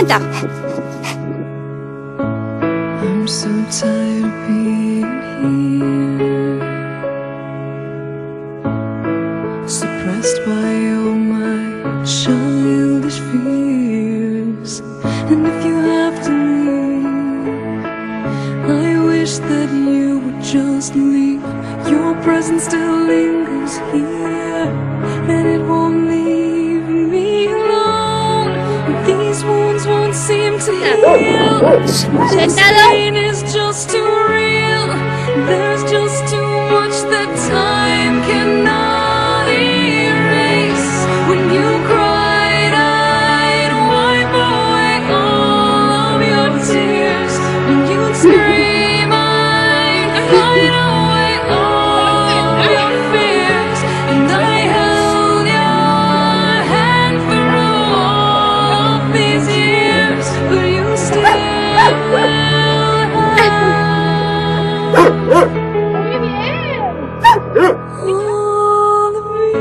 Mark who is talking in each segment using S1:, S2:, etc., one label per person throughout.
S1: Canta.
S2: I'm so tired of being here, suppressed by all my childish fears. And if you have to leave, I wish that you would just leave. Your presence still lingers here, and it won't leave me alone. These wounds won't seem to heal. This pain is just too real. There's just too much that time cannot erase. When you cried, I'd wipe away all of your tears. When you'd scream, I'd fight away all of your fears. And I held your hand for all of these years, but you still all of me.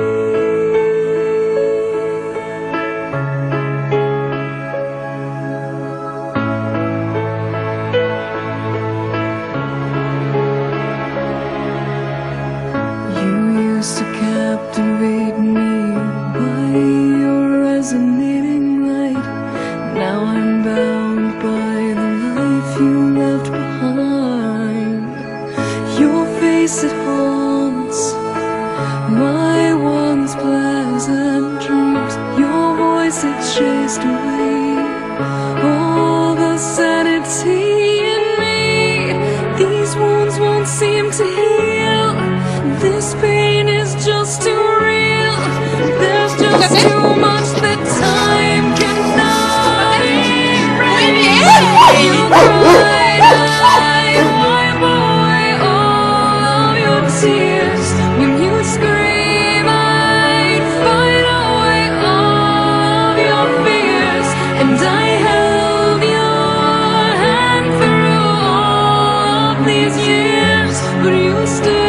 S2: You used to captivate me by your resonating light. Now I'm bound by the life you left behind. Your face, it haunts my once pleasant dreams. Your voice, it chased away all the sanity in me. These wounds won't seem to heal. This pain is just too real. There's just too much that time cannot erase. You cried, I wipe away all of your tears. When you scream, I'd fight away all of your fears. And I held your hand through all of these years, but you still